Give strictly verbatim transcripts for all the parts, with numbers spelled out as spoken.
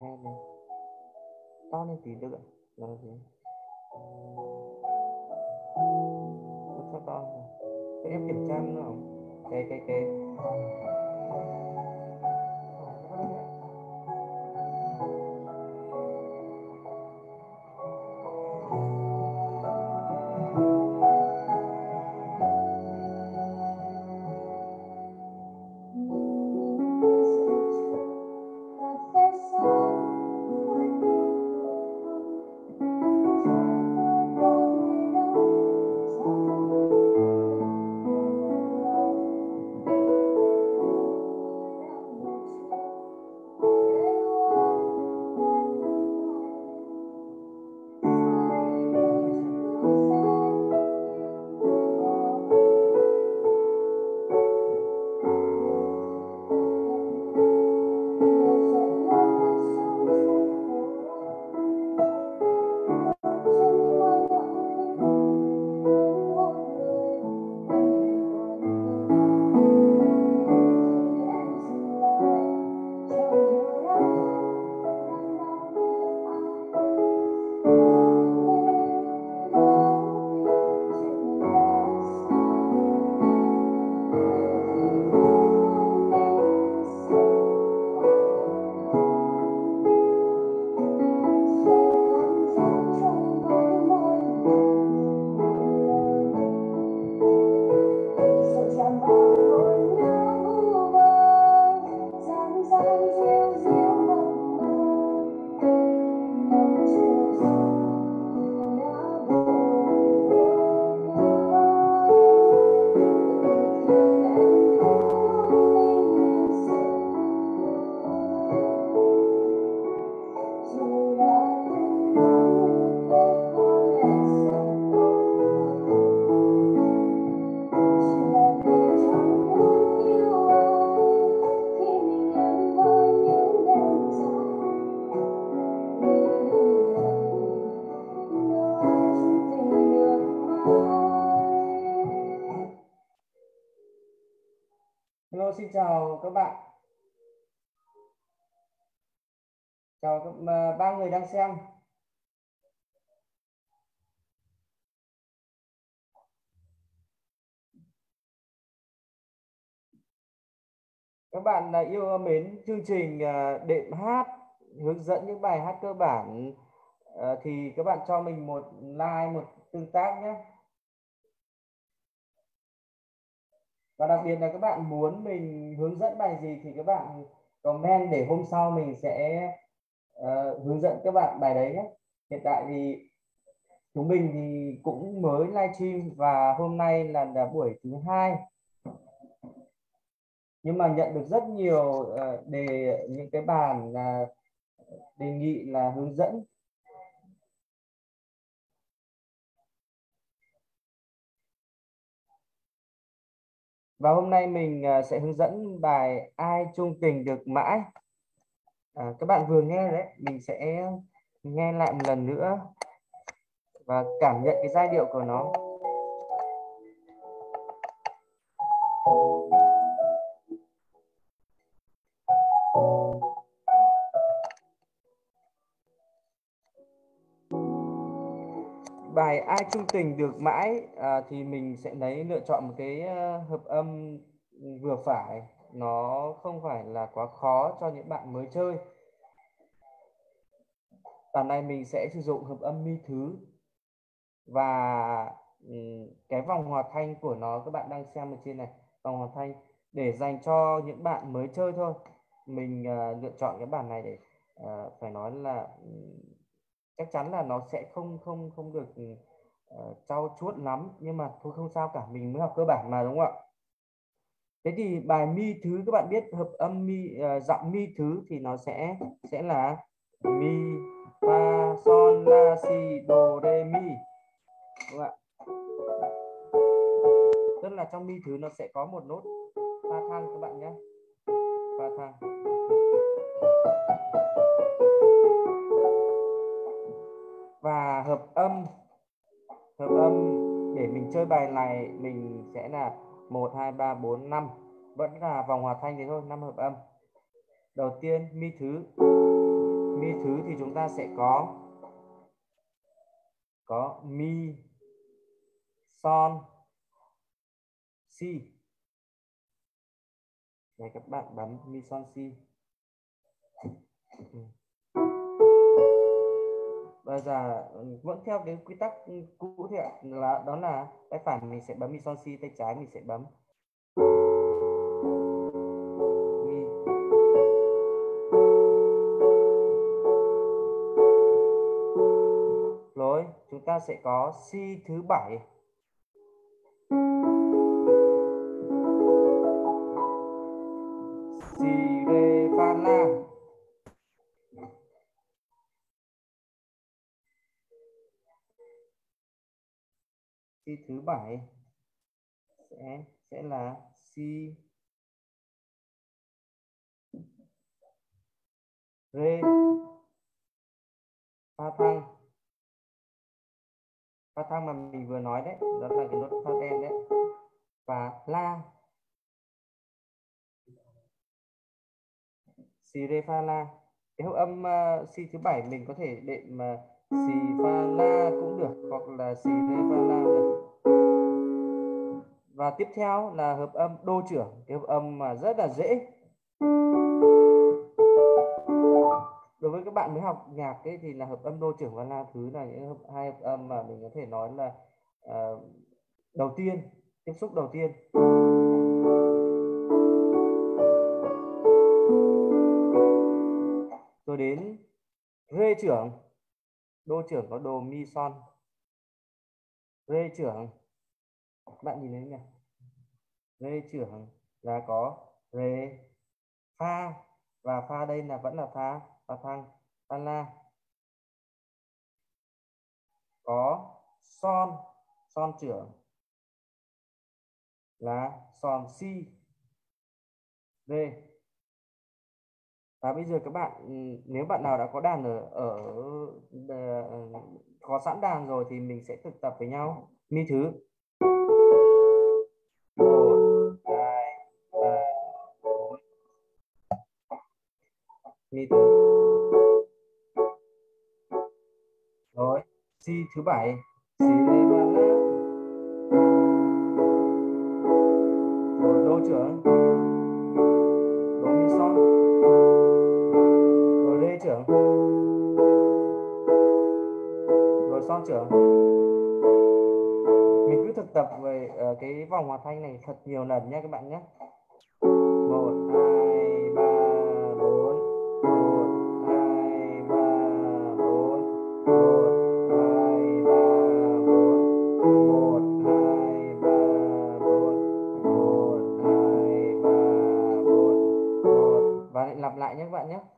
hai này to lên tí được ạ. Là gì? Sao to? Thế em kiểm tra nữa không? Cái cái cái Hello, xin chào các bạn. Chào các uh, ba người đang xem. Các bạn uh, yêu mến chương trình uh, đệm hát, hướng dẫn những bài hát cơ bản uh, thì các bạn cho mình một like, một tương tác nhé. Và đặc biệt là các bạn muốn mình hướng dẫn bài gì thì các bạn comment để hôm sau mình sẽ uh, hướng dẫn các bạn bài đấy nhé. Hiện tại thì chúng mình thì cũng mới livestream và hôm nay là, là buổi thứ hai, nhưng mà nhận được rất nhiều uh, đề những cái bản uh, đề nghị là hướng dẫn. Và hôm nay mình uh, sẽ hướng dẫn bài Ai chung tình được mãi. À, các bạn vừa nghe đấy, mình sẽ nghe lại một lần nữa và cảm nhận cái giai điệu của nó. Bài Ai chung tình được mãi à, thì mình sẽ lấy lựa chọn một cái uh, hợp âm vừa phải, nó không phải là quá khó cho những bạn mới chơi. Bản này mình sẽ sử dụng hợp âm mi thứ và um, cái vòng hòa thanh của nó các bạn đang xem ở trên này, vòng hòa thanh để dành cho những bạn mới chơi thôi. Mình uh, lựa chọn cái bản này để uh, phải nói là um, chắc chắn là nó sẽ không không không được uh, trau chuốt lắm, nhưng mà thôi không sao cả, mình mới học cơ bản mà, đúng không ạ? Thế thì bài mi thứ các bạn biết hợp âm mi uh, giọng mi thứ thì nó sẽ sẽ là mi fa son la si do re mi, đúng không ạ? Tức là trong mi thứ nó sẽ có một nốt pha thăng các bạn nhé, pha thăng. Và hợp âm hợp âm để mình chơi bài này mình sẽ là một hai ba bốn năm, vẫn là vòng hòa thanh thế thôi, năm hợp âm. Đầu tiên mi thứ, mi ta sẽ có có mi, son, si. Này các bạn bấm mi, son, si. Ừ. Bây giờ vẫn theo cái quy tắc cũ thì là đó là tay phải mình sẽ bấm mi, son, si, tay trái mình sẽ bấm mi. Rồi chúng ta sẽ có si thứ bảy. Si, re, fa, la. Si thứ bảy sẽ sẽ là si, re, fa thăng. Fa thăng mà mình vừa nói đấy, đó là cái nốt fa đen đấy. Và la. Si, re, fa, la. Cái hợp âm uh, si thứ bảy mình có thể đệm mà si, fa, la cũng được, hoặc là si, re, fa, la được. Và tiếp theo là hợp âm đô trưởng, cái hợp âm mà rất là dễ. Đối với các bạn mới học nhạc ấy, thì là hợp âm đô trưởng và la thứ là những hợp, hai hợp âm mà mình có thể nói là uh, đầu tiên, tiếp xúc đầu tiên. Rồi đến rê trưởng, đô trưởng có đồ, mi, son. Rê trưởng, các bạn nhìn thấy nhỉ? Rê trưởng là có rê, fa, và fa đây là vẫn là fa, fa thăng, fa la. Có son, son trưởng là son, si, rê. Và bây giờ các bạn, nếu bạn nào đã có đàn ở, ở, ở có sẵn đàn rồi thì mình sẽ thực tập với nhau. Mi thứ một, hai, ba, bốn. Mi thứ. Rồi, si thứ bảy, si, re, fa, la. Rồi đô trưởng, đô, mi, son. Rồi rê trưởng, rồi son trưởng. Mình cứ thực tập về uh, cái vòng hòa thanh này thật nhiều lần nhé các bạn nhé. Một, hai, ba, bốn. Một, hai, ba, bốn. Một, hai, ba, bốn. Một, hai, ba, bốn. Một, hai, ba, bốn. Một. Và lại lặp lại nhé các bạn nhé.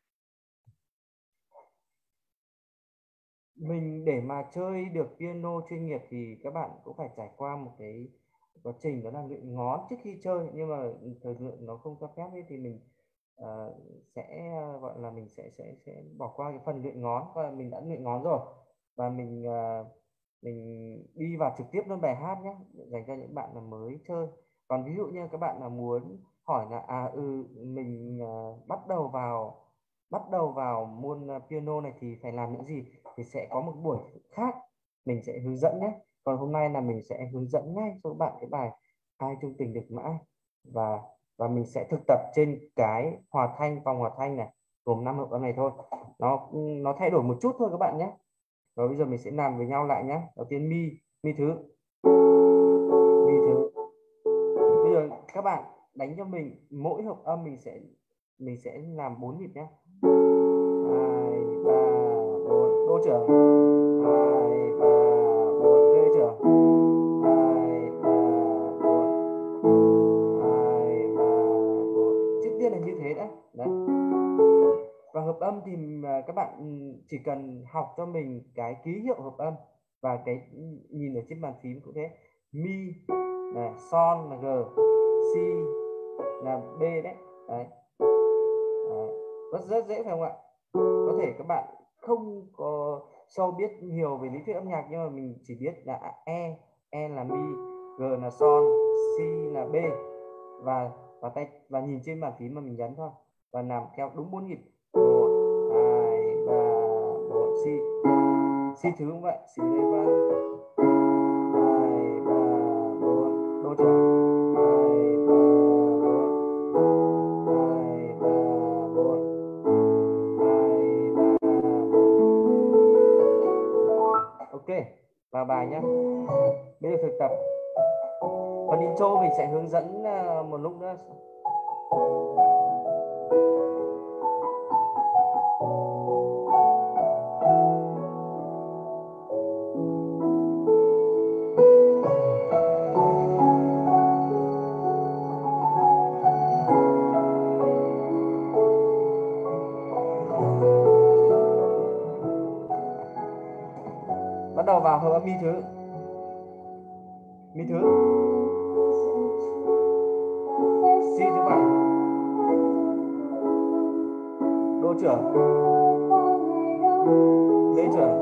Mình để mà chơi được piano chuyên nghiệp thì các bạn cũng phải trải qua một cái quá trình, đó là luyện ngón trước khi chơi, nhưng mà thời lượng nó không cho phép ấy, thì mình uh, sẽ gọi là mình sẽ sẽ sẽ bỏ qua cái phần luyện ngón, và mình đã luyện ngón rồi, và mình uh, mình đi vào trực tiếp luôn bài hát nhé, dành cho những bạn là mới chơi. Còn ví dụ như các bạn là muốn hỏi là à ừ mình uh, bắt đầu vào bắt đầu vào môn piano này thì phải làm những gì, thì sẽ có một buổi khác mình sẽ hướng dẫn nhé. Còn hôm nay là mình sẽ hướng dẫn ngay cho các bạn cái bài Ai chung tình được mãi, và và mình sẽ thực tập trên cái hòa thanh, vòng hòa thanh này gồm năm hợp âm này thôi, nó nó thay đổi một chút thôi các bạn nhé. Rồi bây giờ mình sẽ làm với nhau lại nhé. Đầu tiên mi, mi thứ, mi thứ. Bây giờ các bạn đánh cho mình mỗi hợp âm mình sẽ mình sẽ làm bốn nhịp nhé. Hai, ba, bốn, đô trưởng. Hai, ba, bốn, rê trưởng. Hai, ba, bốn. Hai, ba, bốn. Trước tiên là như thế đã. Đấy. Và hợp âm thì các bạn chỉ cần học cho mình cái ký hiệu hợp âm, và cái nhìn ở trên bàn phím cũng thế. Mi là son là G, si là B đấy. Đấy. Đấy. Rất rất dễ phải không ạ? Có thể các bạn không có sâu biết nhiều về lý thuyết âm nhạc, nhưng mà mình chỉ biết là E, E là mi, G là son, Si là B, và và tay và nhìn trên bàn phím mà mình nhấn thôi, và làm theo đúng bốn nhịp. Một, hai, ba, si thứ cũng vậy, si rê văn hai ba bốn, đô trưởng hai ba bốn hai ba bốn hai ba bốn. Ok, vào bài nhé. Bây giờ thực tập phần intro mình sẽ hướng dẫn một lúc nữa. Bắt đầu vào hợp âm mi thứ. Mi thứ. Si thứ bảy. Đô trưởng. Lê trưởng.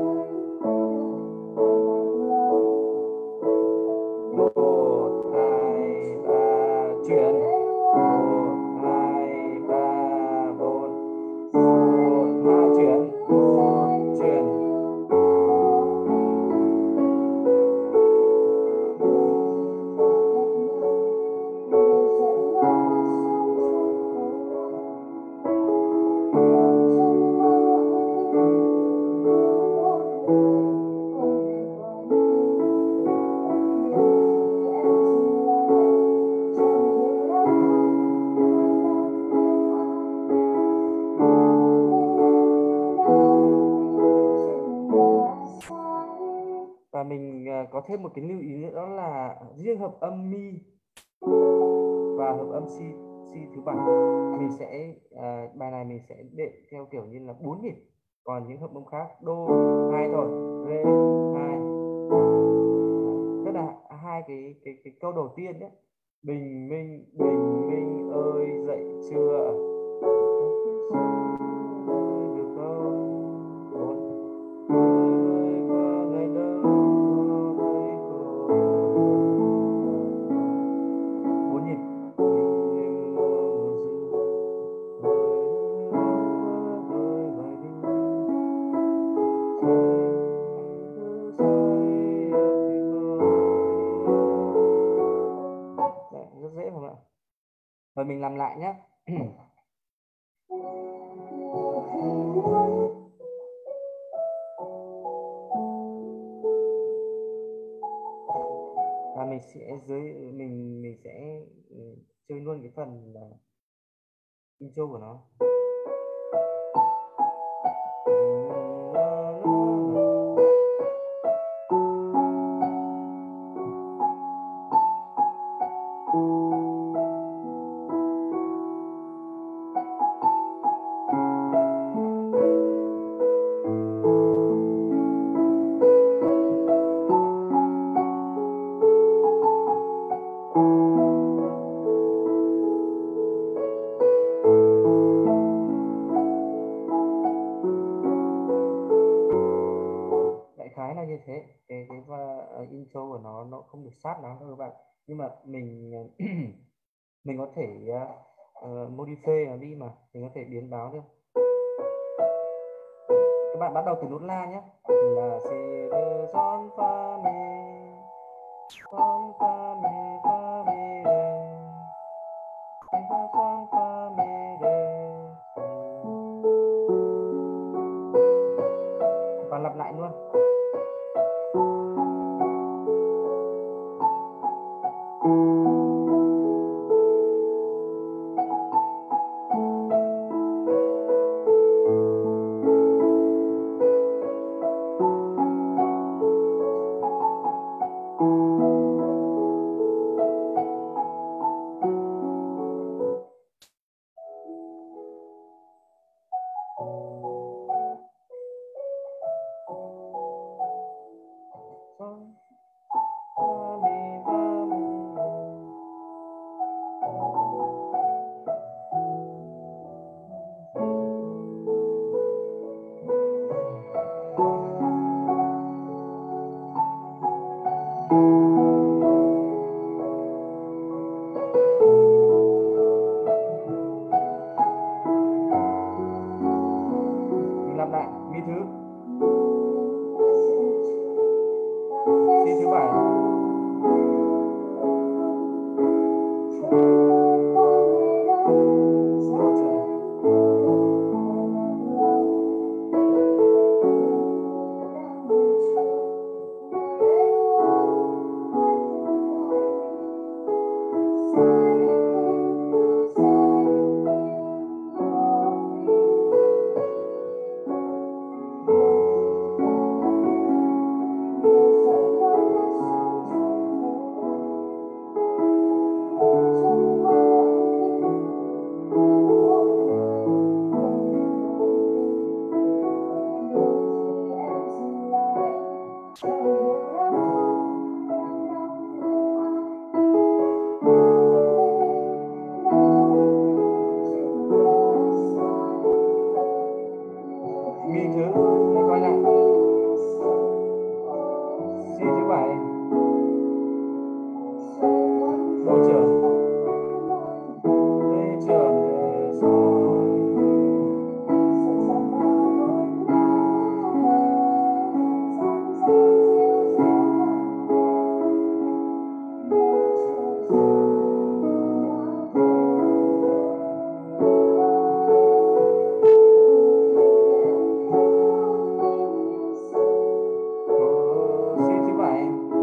Một, hai, ba, chuyển. Một, hai, ba, bốn. Một, hai, chuyển. Một, chuyển. Và mình có thêm một cái lưu ý nữa, đó là riêng hợp âm mi và hợp âm si si thứ bảy mình sẽ uh, bài này mình sẽ đệm theo kiểu như là bốn nhịp, còn những hợp âm khác đô hai thôi, rê hai, tức là hai cái cái cái câu đầu tiên nhé. Bình minh bình minh ơi dậy chưa, được không? Bốn nhịp. Rất dễ không ạ? Rồi mình làm lại nhé. Và mình sẽ dưới mình mình sẽ chơi luôn cái phần uh, intro của nó. Khái là như thế. Cái cái uh, intro của nó nó không được sát lắm đâu các bạn, nhưng mà mình mình có thể uh, uh, modify nó đi, mà mình có thể biến báo được. Các bạn bắt đầu từ nốt la nhé, là si re son fa mi son fa mi fa mi re si fa son fa mi re, và lặp lại luôn. Mình làm lại mi thứ. Mi thứ, hãy quay lại. Si thứ bảy, bộ trưởng, lê trưởng về sau. Si thứ bảy,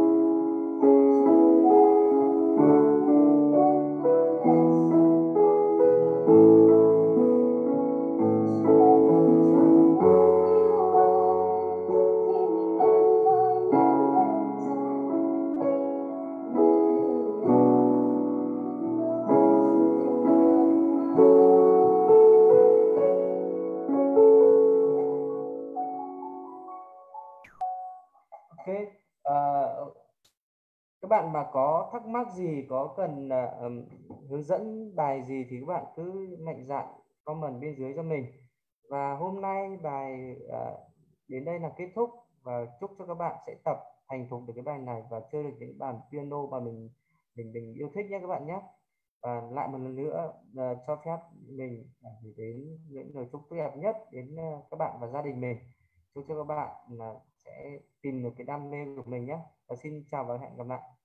ok. Ờ, các bạn mà có thắc mắc gì, có cần uh, um, hướng dẫn bài gì thì các bạn cứ mạnh dạn comment bên dưới cho mình. Và hôm nay bài uh, đến đây là kết thúc, và chúc cho các bạn sẽ tập thành thục được cái bài này và chơi được những bản piano mà mình mình mình yêu thích nhé các bạn nhé. Và lại một lần nữa uh, cho phép mình gửi đến những lời chúc tốt đẹp nhất đến uh, các bạn và gia đình mình. Chúc cho các bạn là sẽ tìm được cái đam mê của mình nhé. Và xin chào và hẹn gặp lại.